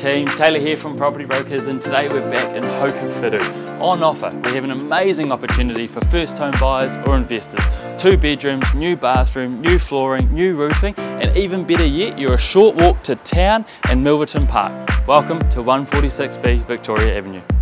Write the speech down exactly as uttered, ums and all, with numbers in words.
team, Taylor here from Property Brokers, and today we're back in Hokowhitu. On offer, we have an amazing opportunity for first home buyers or investors. Two bedrooms, new bathroom, new flooring, new roofing, and even better yet, you're a short walk to town and Milverton Park. Welcome to one forty-six B Victoria Avenue.